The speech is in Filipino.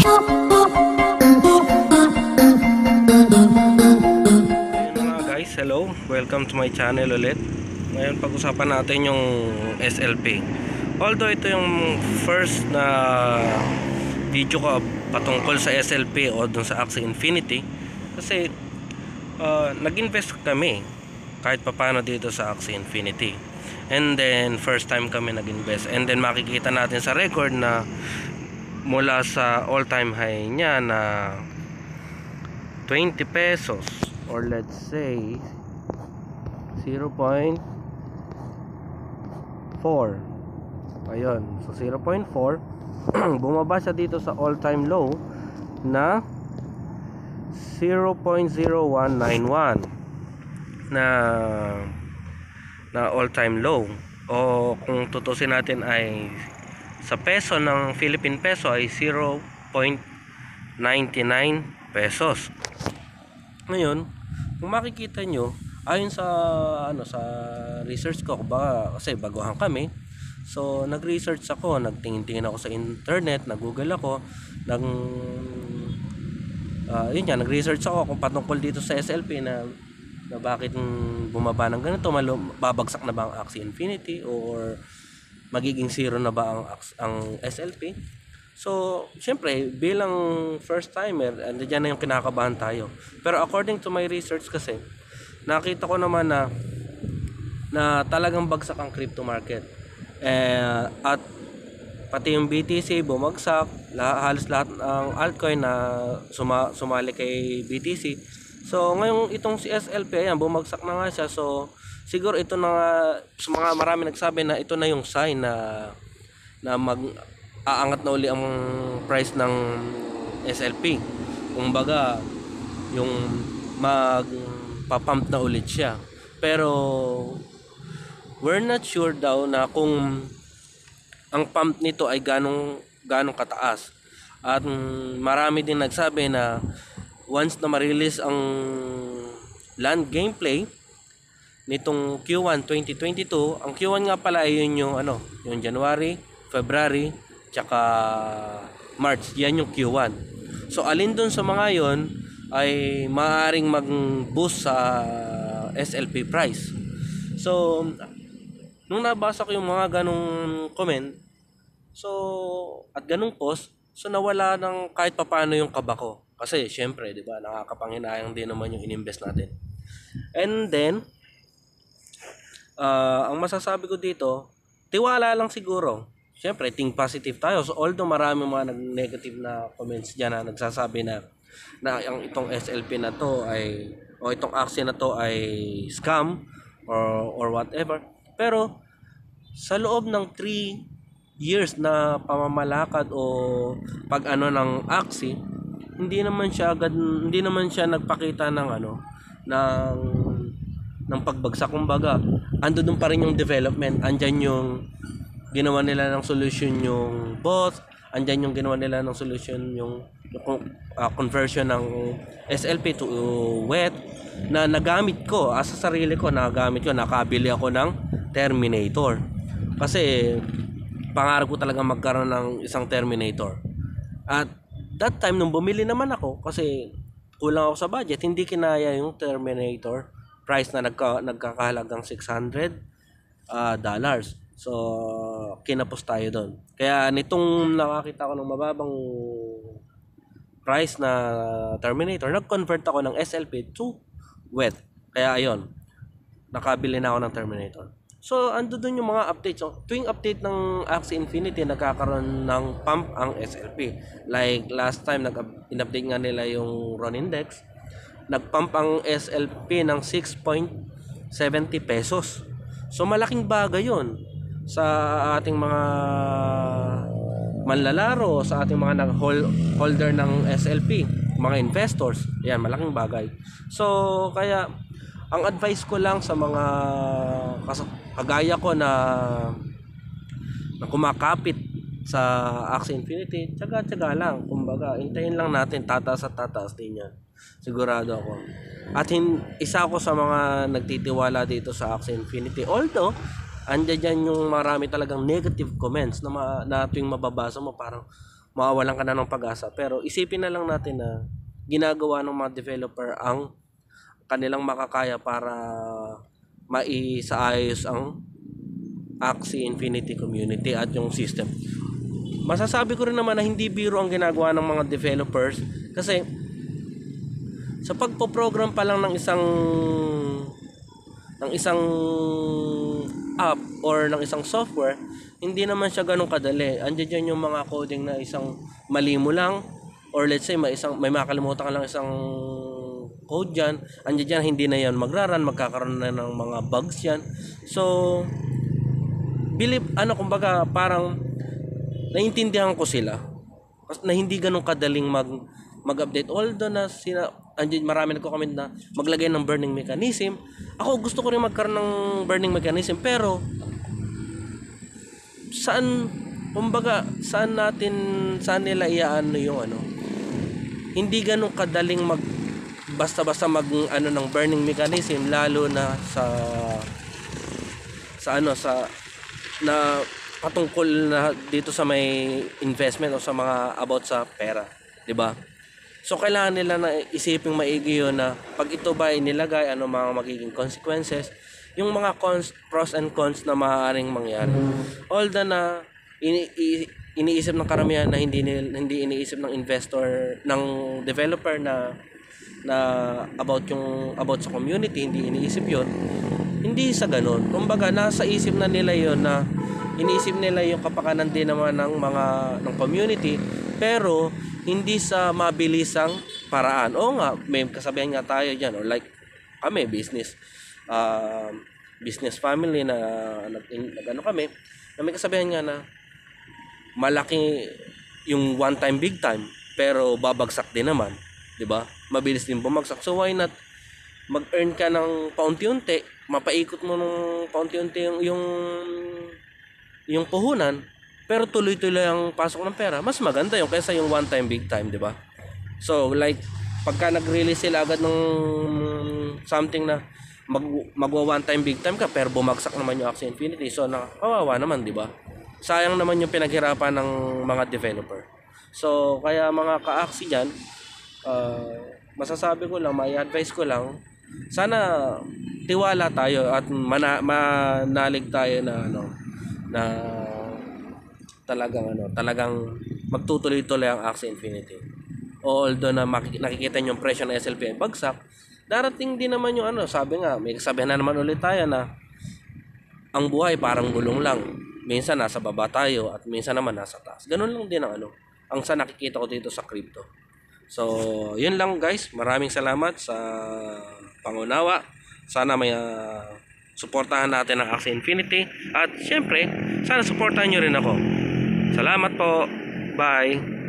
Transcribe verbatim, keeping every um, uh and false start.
mga guys, hello, welcome to my channel ulit. Ngayon pag-usapan natin yung S L P. Although ito yung first na video ko patungkol sa S L P o dun sa Axie Infinity, kasi uh, nag-invest kami kahit papano dito sa Axie Infinity, and then first time kami nag-invest, and then makikita natin sa record na mula sa all time high niya na twenty pesos, or let's say zero point four, ayun, so zero point four bumaba siya dito sa all time low na zero point zero one nine one na na all time low, o kung tutusin natin ay sa peso ng Philippine peso ay zero point nine nine pesos. Ngayon, kung makikita nyo, ayon sa ano sa research ko, baka kasi baguhan kami, so nag-research ako, nagtingin-tingin ako sa internet, nag-google ako, nag uh, yun nga, nag-research ako kung patungkol dito sa S L P na, na bakit bumaba ng ganito, malum, babagsak na ba ang Axie Infinity, or magiging zero na ba ang, ang S L P. So, syempre, bilang first timer, andiyan na yung kinakabahan tayo. Pero according to my research kasi, nakita ko naman na na talagang bagsak ang crypto market. Eh, at pati yung B T C bumagsak, lah, halos lahat ng altcoin na suma, sumali kay B T C. So, ngayong itong si S L P, ayan, bumagsak na nga siya. So, siguro ito na nga, sa mga marami nagsabi na ito na yung sign na na mag aangat na uli ang price ng S L P. Kumbaga, yung magpapump na ulit siya. Pero we're not sure daw na kung ang pump nito ay ganong ganong kataas. At marami din nagsabi na once na ma-release ang land gameplay nitong Q one twenty twenty-two, ang Q one nga pala ay yun yung ano, yung January, February, tsaka March, yan yung Q one. So alin dun sa mga yon ay maaaring mag-boost sa S L P price. So nung nabasa ko yung mga ganong comment, so at ganong post, so nawala ng kahit papaano yung kaba ko. Kasi syempre, di ba, nakakapanghinayang din naman yung ininvest natin. And then uh, ang masasabi ko dito, tiwala lang siguro. Siyempre, think positive tayo. So, although marami mga negative na comments dyan na nagsasabi na na ang itong S L P na to ay, o itong Axie na to ay scam or, or whatever. Pero, sa loob ng three years na pamamalakad o pag-ano ng Axie, hindi naman siya agad, hindi naman siya nagpakita ng ano, ng, ng pagbagsak. Kumbaga, ando dun pa rin yung development, andyan yung ginawa nila ng solution yung bot, andyan yung ginawa nila ng solution yung, yung uh, conversion ng S L P to uh, wet na nagamit ko as sa sarili ko, nagamit ko, nakabili ako ng Terminator kasi pangarap ko talaga magkaroon ng isang Terminator. At that time nung bumili naman ako, kasi kulang ako sa budget, hindi kinaya yung Terminator price na nagka, nagkakahalagang six hundred uh, dollars. So, kinapos tayo doon. Kaya nitong nakakita ko ng mababang price na Terminator, nag-convert ako ng S L P to wet. Kaya ayun, nakabili na ako ng Terminator. So, ando doon yung mga updates. So, tuwing update ng Axie Infinity, nagkakaroon ng pump ang S L P. Like last time, nag-update nga nila yung R O N Index. Nag-pump ang S L P ng six point seven zero pesos. So, malaking bagay yun sa ating mga manlalaro, sa ating mga nag-holder ng S L P, mga investors. Yan, malaking bagay. So, kaya ang advice ko lang sa mga kagaya ko na, na kumakapit sa Axie Infinity, tsaga-tsaga lang. Kumbaga, hintayin lang natin, tataas at tataas din yan. Sigurado ako. At hin, isa ako sa mga nagtitiwala dito sa Axie Infinity. Although, andyan dyan yung marami talagang negative comments na, ma, na tuwing mababasa mo parang, mawawalan ka na ng pag-asa. Pero isipin na lang natin na ginagawa ng mga developer ang kanilang makakaya para maisaayos ang Axie Infinity community at yung system. Masasabi ko rin naman na hindi biro ang ginagawa ng mga developers kasi sa pagpo-program pa lang ng isang ng isang app or ng isang software, hindi naman siya ganun kadali. Andiyan dyan yung mga coding na isang mali mo lang or let's say may isang may makalimutan ka lang isang code dyan, andiyan dyan hindi na yan magraran, magkakaroon na ng mga bugs yan. So believe ano kumbaga parang naiintindihan ko sila na hindi ganun kadaling mag mag-update, although na sila andiyan marami nagko-comment na maglagay ng burning mechanism. Ako gusto ko rin magkaroon ng burning mechanism, pero saan kumbaga saan natin saan nila iaano yung ano, hindi ganun kadaling mag basta-basta mag ano ng burning mechanism, lalo na sa sa ano sa na patungkol na dito sa may investment o sa mga about sa pera, 'di ba? So kailangan nila na isiping maigi yun na pag ito ba inilagay, ano mga magiging consequences, yung mga cons, pros and cons na maaaring mangyari. Although na ini, i, iniisip ng karamihan na hindi hindi iniisip ng investor, ng developer na na about yung about sa community, hindi iniisip yun. Hindi sa ganun. Kumbaga nasa isip na nila yun na iniisip nila yung kapakanan din naman ng mga ng community, pero hindi sa mabilisang paraan. Oo nga, may kasabihan nga tayo dyan, or like kami business uh, business family na nag, nag ano kami, na may kasabihan nga na malaki yung one time big time pero babagsak din naman, 'di ba? Mabilis din bumagsak. So why not mag-earn ka ng paunti-unti, mapaikot mo ng paunti-unti yung yung, yung puhunan, pero tuloy-tuloy ang pasok ng pera. Mas maganda yung kaysa yung one time big time, 'di ba? So like pagka nag-release sila agad ng something na mag magwa one time big time ka pero bumagsak naman yung Axie Infinity, so na kawawa naman, 'di ba? Sayang naman yung pinaghirapan ng mga developer. So kaya mga ka-Axie diyan, uh, masasabi ko lang, may advice ko lang, sana tiwala tayo at mana, manalig tayo na ano na talagang ano, talagang magtutuloy-tuloy ang Axie Infinity. Although na nakikita niyo yung presyo ng S L P ay bagsak, darating din naman yung ano, sabi nga, may sabihan na naman ulit tayo na ang buhay parang gulong lang. Minsan nasa baba tayo at minsan naman nasa taas. Ganun lang din ang ano, ang sa nakikita ko dito sa crypto. So, yun lang guys. Maraming salamat sa pangunawa. Sana may uh, suportahan natin ang Axie Infinity. At syempre, sana suportahan nyo rin ako. Salamat po. Bye.